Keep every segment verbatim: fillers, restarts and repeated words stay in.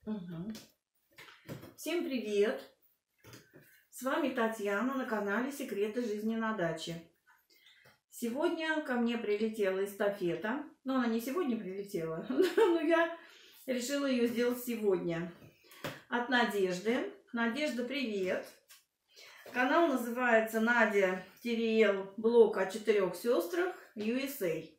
Угу. Всем привет! С вами Татьяна на канале Секреты жизни на даче. Сегодня ко мне прилетела эстафета. Но она не сегодня прилетела, но я решила ее сделать сегодня. От Надежды. Надежда, привет! Канал называется Надя Тириел, блог о четырех сестрах ю эс эй.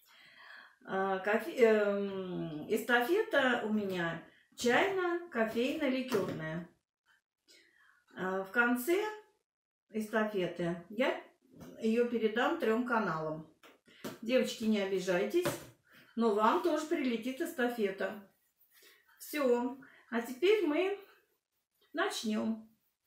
Эстафета у меня чайно-кофейно-ликерная. В конце эстафеты я ее передам трем каналам. Девочки, не обижайтесь, но вам тоже прилетит эстафета. Все. А теперь мы начнем.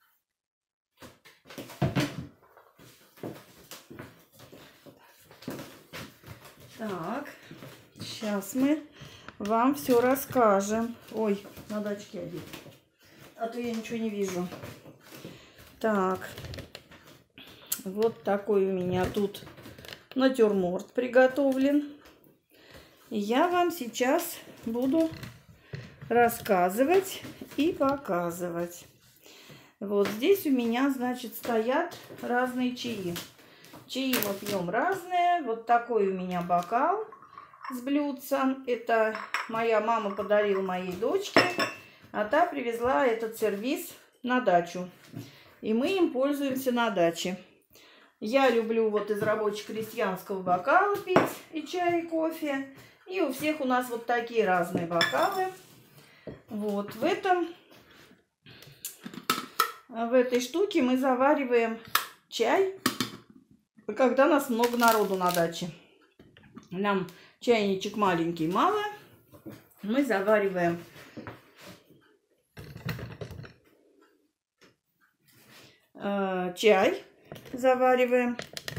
Так, сейчас мы вам все расскажем. Ой, надо очки одеть, а то я ничего не вижу. Так, вот такой у меня тут натюрморт приготовлен. И я вам сейчас буду рассказывать и показывать. Вот здесь у меня, значит, стоят разные чаи. Чаи мы пьем разные. Вот такой у меня бокал с блюдцем. Это моя мама подарила моей дочке, а та привезла этот сервиз на дачу. И мы им пользуемся на даче. Я люблю вот из рабоче-крестьянского бокала пить и чай, и кофе. И у всех у нас вот такие разные бокалы. Вот в этом, в этой штуке мы завариваем чай, когда нас много народу на даче. Нам чайничек маленький мало. Мы завариваем э, чай. Завариваем.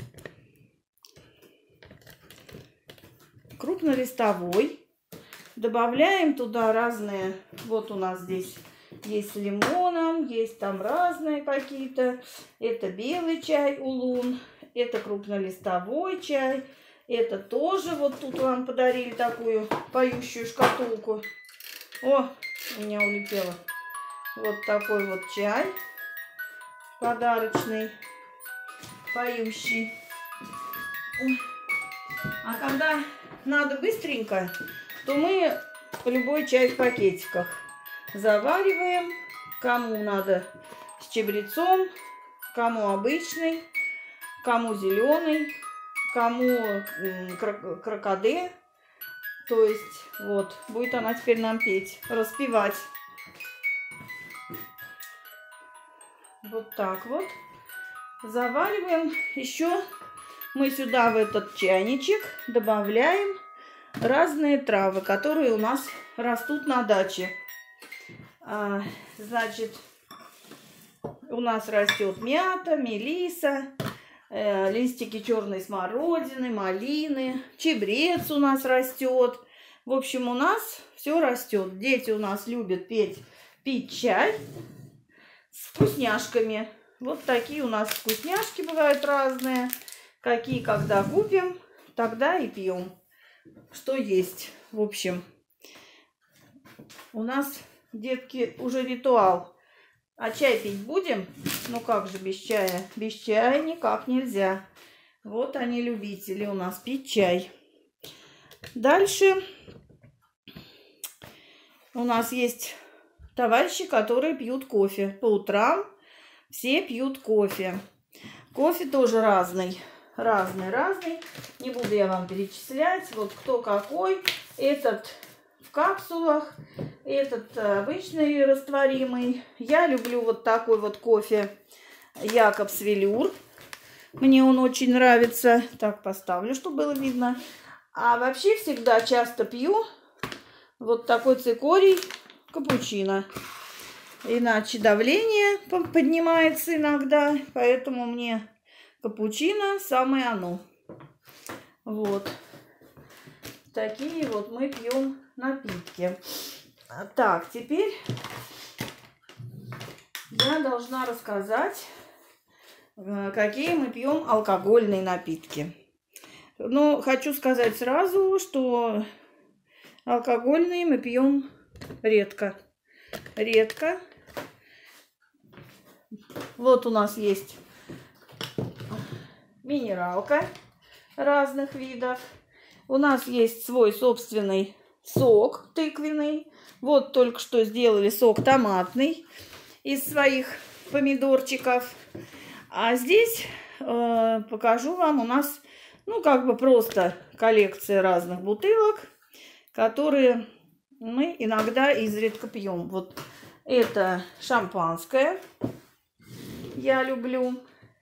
Крупнолистовой. Добавляем туда разные. Вот у нас здесь есть с лимоном, есть там разные какие-то. Это белый чай улун. Это крупнолистовой чай. Это тоже вот тут вам подарили такую поющую шкатулку. О, у меня улетело. Вот такой вот чай подарочный, поющий. Ой. А когда надо быстренько, то мы любой чай в пакетиках завариваем. Кому надо с чабрецом, кому обычный, кому зеленый, кому крокоде. То есть, вот, будет она теперь нам петь, распевать. Вот так вот. Завариваем. Еще мы сюда в этот чайничек добавляем разные травы, которые у нас растут на даче. А, значит, у нас растет мята, мелиса, э, листики черной смородины, малины, чебрец у нас растет. В общем, у нас все растет. Дети у нас любят петь, пить чай с вкусняшками. Вот такие у нас вкусняшки бывают разные. Какие, когда купим, тогда и пьем. Что есть. В общем, у нас, детки, уже ритуал. А чай пить будем? Ну как же без чая? Без чая никак нельзя. Вот они, любители у нас пить чай. Дальше у нас есть товарищи, которые пьют кофе. По утрам все пьют кофе. Кофе тоже разный. Разный, разный. Не буду я вам перечислять. Вот кто какой. Этот в капсулах. Этот обычный растворимый. Я люблю вот такой вот кофе Якобс Велюр. Мне он очень нравится. Так, поставлю, чтобы было видно. А вообще всегда часто пью вот такой цикорий капучино. Иначе давление поднимается иногда. Поэтому мне капучино самое оно. Вот. Такие вот мы пьем напитки. Так, теперь я должна рассказать, какие мы пьем алкогольные напитки. Но хочу сказать сразу, что алкогольные мы пьем редко. редко. Вот у нас есть минералка разных видов. У нас есть свой собственный сок тыквенный. Вот только что сделали сок томатный из своих помидорчиков. А здесь э, покажу вам, у нас, ну, как бы просто коллекция разных бутылок, которые мы иногда изредка пьем. Вот это шампанское я люблю.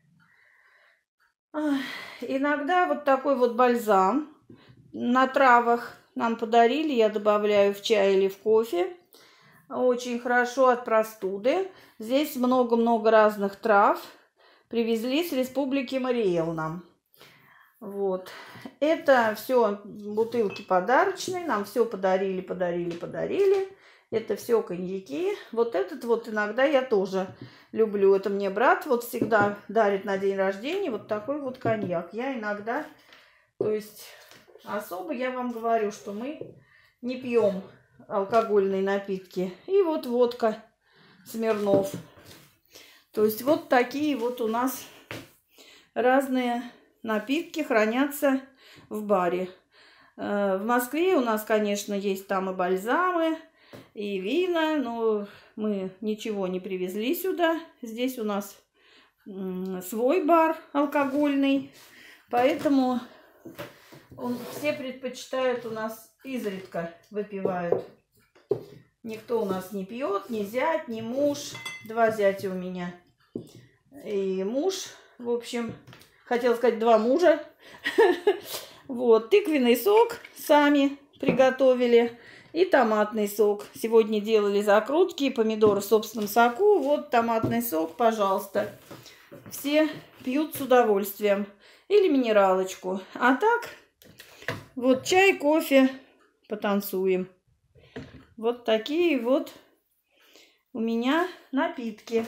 Иногда вот такой вот бальзам на травах нам подарили, я добавляю в чай или в кофе. Очень хорошо от простуды. Здесь много-много разных трав. Привезли с республики Мариэл нам. Вот. Это все бутылки подарочные. Нам все подарили, подарили, подарили. Это все коньяки. Вот этот вот иногда я тоже люблю. Это мне брат вот всегда дарит на день рождения вот такой вот коньяк. Я иногда, то есть особо я вам говорю, что мы не пьем алкогольные напитки. И вот водка Смирнов. То есть вот такие вот у нас разные напитки хранятся в баре. В Москве у нас, конечно, есть там и бальзамы, и вина, но мы ничего не привезли сюда. Здесь у нас свой бар алкогольный, поэтому он, все предпочитают у нас изредка выпивают. Никто у нас не пьет, ни зять, ни муж. Два зятя у меня и муж. В общем, хотела сказать, два мужа. Вот, тыквенный сок сами приготовили. И томатный сок. Сегодня делали закрутки, помидоры в собственном соку. Вот томатный сок, пожалуйста. Все пьют с удовольствием. Или минералочку. А так, вот чай, кофе, потанцуем. Вот такие вот у меня напитки.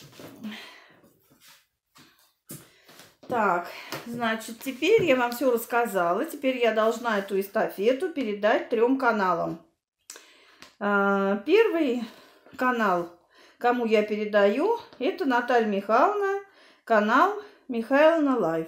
Так, значит, теперь я вам все рассказала. Теперь я должна эту эстафету передать трем каналам. Первый канал, кому я передаю, это Наталья Михайловна, канал Михайловна Лайф.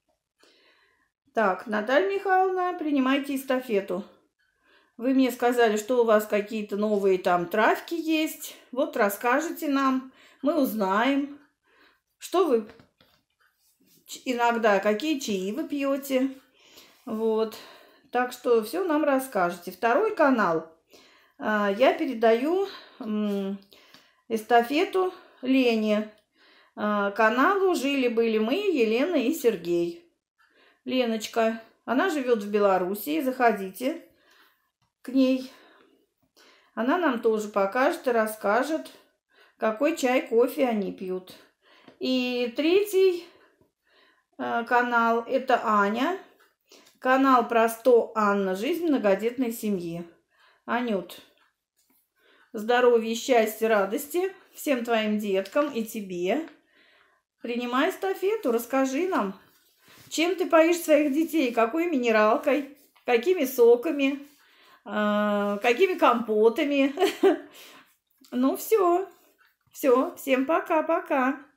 Так, Наталья Михайловна, принимайте эстафету. Вы мне сказали, что у вас какие-то новые там травки есть. Вот расскажите нам, мы узнаем, что вы иногда, какие чаи вы пьете. Вот, так что все нам расскажете. Второй канал. Я передаю эстафету Лене, каналу «Жили-были мы», Елена и Сергей. Леночка, она живет в Белоруссии, заходите к ней. Она нам тоже покажет и расскажет, какой чай, кофе они пьют. И третий канал – это Аня, канал про сто Анна, жизнь многодетной семьи. Анют, здоровья, счастья, радости всем твоим деткам и тебе. Принимай эстафету, расскажи нам, чем ты поишь своих детей, какой минералкой, какими соками, э, какими компотами. Ну все, все, всем пока-пока.